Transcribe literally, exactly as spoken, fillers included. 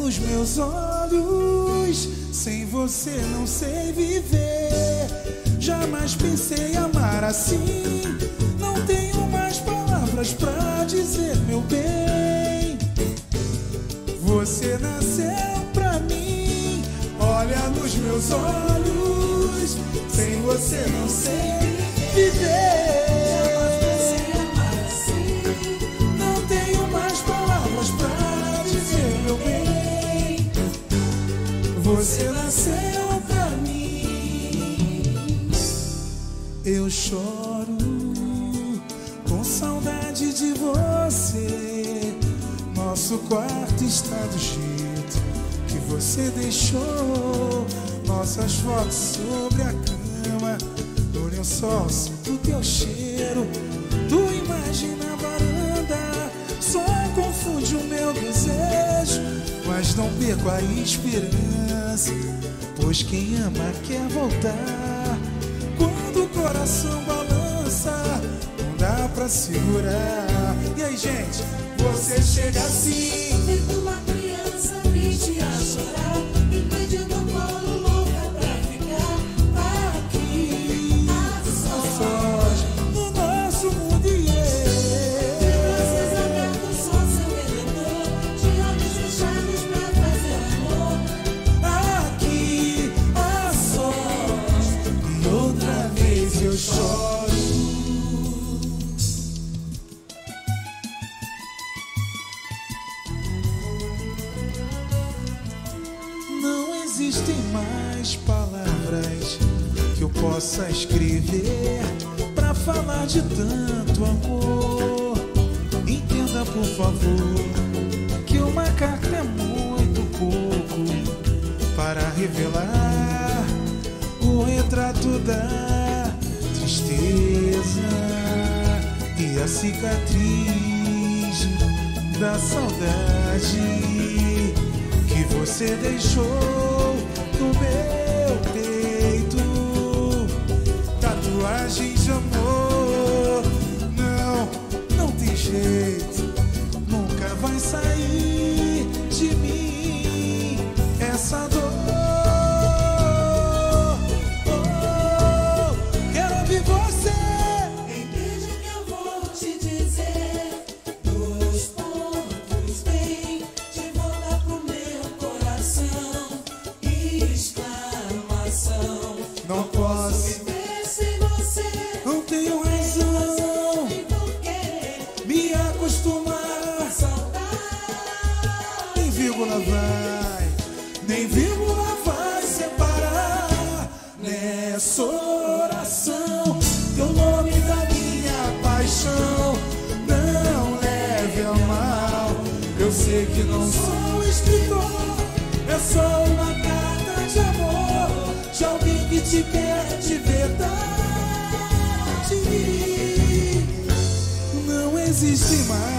nos meus olhos, sem você não sei viver. Jamais pensei amar assim, não tenho mais palavras pra dizer, meu bem. Você nasceu pra mim, olha nos meus olhos, sem você não sei viver. Você nasceu pra mim. Eu choro com saudade de você. Nosso quarto está do jeito que você deixou. Nossas fotos sobre a cama, no lençol sinto teu cheiro. Tua imagem na varanda só confunde o meu desejo, mas não perco a esperança, pois quem ama quer voltar. Quando o coração balança, não dá pra segurar. E aí, gente, você chega assim, feito uma criança triste a chorar, me pedindo um colo, louca pra ficar aqui a sós, no nosso mundo e eu. De braços abertos, sou seu redentor, de olhos fechados pra fazer amor. Aqui a sós, e outra vez eu choro. Não existem mais palavras que eu possa escrever pra falar de tanto amor. Entenda, por favor, que uma carta é muito pouco para revelar o retrato da tristeza e a cicatriz da saudade que você deixou no meu peito. Tatuagem de amor, não, não tem jeito, nunca vai sair de mim essa dor. Oh, quero ouvir você. Entende que eu vou te dizer, dois pontos bem, de volta pro meu coração, exclamação. Não posso, Viver sem você, não tenho razão, tem porquê me acostumar. saudade. Nem vírgula vai, nem vírgula vai separar nessa oração teu nome da minha paixão. Não leve a mal, eu sei que não sou escritor, é só uma carta de amor de alguém que te quer de verdade. Não existe mais